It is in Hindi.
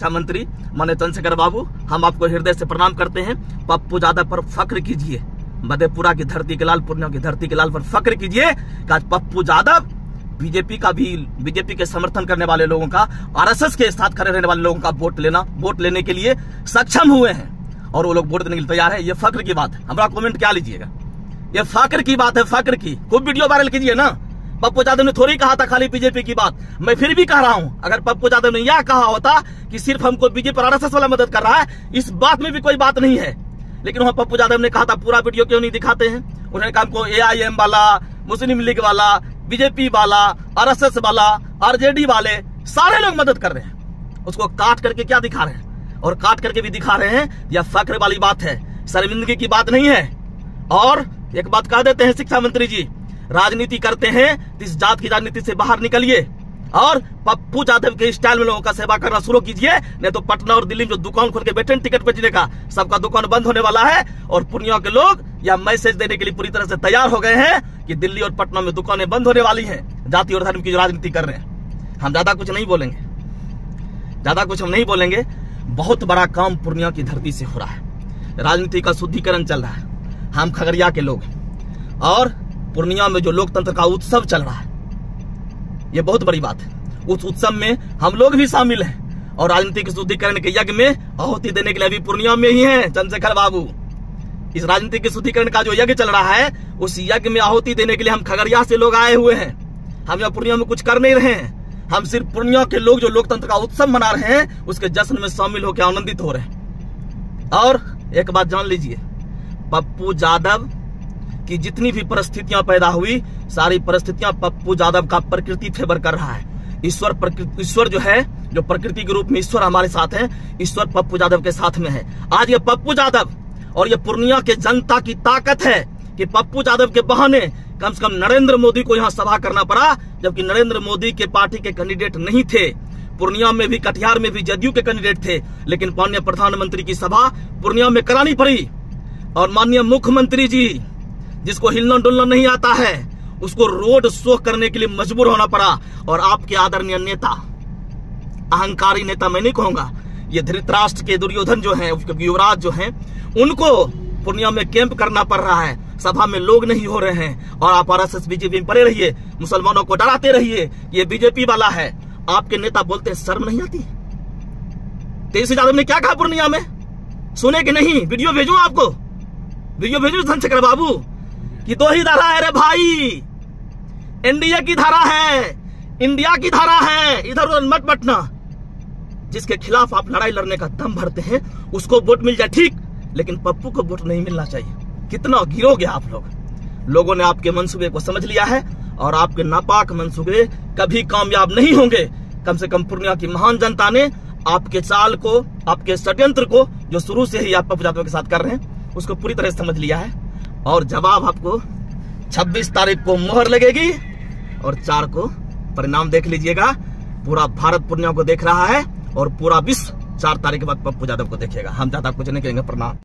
शिक्षा मंत्री माननीय चंद्रशेखर बाबू, हम आपको हृदय से प्रणाम करते हैं। पप्पू यादव पर फख्र कीजिए, मधेपुरा की धरती के लाल, पूर्णिया की धरती के लाल पर फख्र कीजिए कि आज पप्पू यादव बीजेपी के समर्थन करने वाले लोगों का, आरएसएस के साथ खड़े रहने वाले लोगों का वोट लेने के लिए सक्षम हुए हैं और वो लोग वोट देने के लिए तैयार है। ये फख्र की बात है। हमारा कमेंट क्या लीजिएगा, ये फख्र की बात है, फख्र की। खूब वीडियो वायरल कीजिए ना। पप्पू यादव ने थोड़ी कहा था खाली बीजेपी की बात, मैं फिर भी कह रहा हूं, अगर पप्पू यादव ने यह कहा होता कि सिर्फ हमको बीजेपी और आरएसएस वाला मदद कर रहा है, इस बात में भी कोई बात नहीं है। लेकिन वहां पप्पू यादव ने कहा था पूरा वीडियो क्यों नहीं दिखाते हैं। उन्होंने कहा हमको AIM वाला, मुस्लिम लीग वाला, बीजेपी वाला, आरएसएस वाला, आरजेडी वाले सारे लोग मदद कर रहे हैं। उसको काट करके क्या दिखा रहे हैं, और काट करके भी दिखा रहे हैं। यह फख्र वाली बात है, शर्मिंदगी की बात नहीं है। और एक बात कह देते हैं शिक्षा मंत्री जी, राजनीति करते हैं तो इस जात की राजनीति से बाहर निकलिए और पप्पू यादव के स्टाइल में लोगों का सेवा करना शुरू कीजिए। नहीं तो पटना और दिल्ली में जो दुकान खोल के बैठे टिकट बेचने का, सबका दुकान बंद होने वाला है। और पूर्णिया के लोग यह मैसेज देने के लिए पूरी तरह से तैयार हो गए हैं कि दिल्ली और पटना में दुकानें बंद होने वाली हैं। जाति और धर्म की जो राजनीति कर रहे हैं, हम ज्यादा कुछ नहीं बोलेंगे, ज्यादा कुछ हम नहीं बोलेंगे। बहुत बड़ा काम पूर्णिया की धरती से हो रहा है, राजनीति का शुद्धिकरण चल रहा है। हम खगड़िया के लोग और पूर्णिया में जो लोकतंत्र का उत्सव चल रहा है, ये बहुत बड़ी बात है। उस उत्सव में हम लोग भी शामिल हैं और राजनीति के शुद्धिकरण के यज्ञ में आहुति देने के लिए अभी पूर्णिया में ही हैं चंद्रशेखर बाबू। इस राजनीति के शुद्धिकरण का जो यज्ञ चल रहा है, उस यज्ञ में आहुति देने के लिए हम खगड़िया से लोग आए हुए हैं। हम यहाँ पूर्णिया में कुछ कर नहीं रहे हैं, हम सिर्फ पूर्णिया के लोग जो लोकतंत्र का उत्सव मना रहे हैं, उसके जश्न में शामिल होकर आनंदित हो रहे हैं। और एक बात जान लीजिए, पप्पू यादव की जितनी भी परिस्थितियां पैदा हुई, सारी परिस्थितियां पप्पू यादव का प्रकृति फेवर कर रहा है। ईश्वर जो है, जो प्रकृति के रूप में ईश्वर हमारे साथ है, ईश्वर पप्पू यादव के साथ में है। आज ये पप्पू यादव और ये पूर्णिया के जनता की ताकत है कि पप्पू यादव के बहाने कम से कम नरेंद्र मोदी को यहाँ सभा करना पड़ा, जबकि नरेंद्र मोदी के पार्टी के कैंडिडेट नहीं थे। पूर्णिया में भी, कटिहार में भी जदयू के कैंडिडेट थे, लेकिन माननीय प्रधानमंत्री की सभा पूर्णिया में करानी पड़ी। और माननीय मुख्यमंत्री जी, जिसको हिलना डुलना नहीं आता है, उसको रोड शो करने के लिए मजबूर होना पड़ा। और आपके आदरणीय नेता, अहंकारी नेता मैं नहीं कहूंगा, ये धृतराष्ट्र के दुर्योधन जो हैं, युवराज जो हैं, उनको पूर्णिया में कैंप करना पड़ रहा है। सभा में लोग नहीं हो रहे हैं और आप आरएसएस बीजेपी में पड़े रहिए, मुसलमानों को डराते रहिए, ये बीजेपी वाला है। आपके नेता बोलते हैं, शर्म नहीं आती? तेजस्वी यादव ने क्या कहा पूर्णिया में, सुने कि नहीं? वीडियो भेजू आपको, वीडियो भेजू चंद्रशेखर बाबू कि 2 ही धारा है रे भाई, एनडीए की धारा है, इंडिया की धारा है, इधर उधर मत बटना। जिसके खिलाफ आप लड़ाई लड़ने का दम भरते हैं, उसको वोट मिल जाए ठीक, लेकिन पप्पू को वोट नहीं मिलना चाहिए। कितना गिरोगे आप लोग। लोगों ने आपके मंसूबे को समझ लिया है और आपके नापाक मंसूबे कभी कामयाब नहीं होंगे। कम से कम पूर्णिया की महान जनता ने आपके चाल को, आपके षड्यंत्र को, जो शुरू से ही आप पप्पू यादव के साथ कर रहे हैं, उसको पूरी तरह समझ लिया है। और जवाब आपको 26 तारीख को मोहर लगेगी और 4 को परिणाम देख लीजिएगा। पूरा भारत पूर्णिया को देख रहा है और पूरा विश्व 4 तारीख के बाद पप्पू यादव को देखेगा। हम ज्यादा कुछ नहीं कहेंगे। प्रणाम।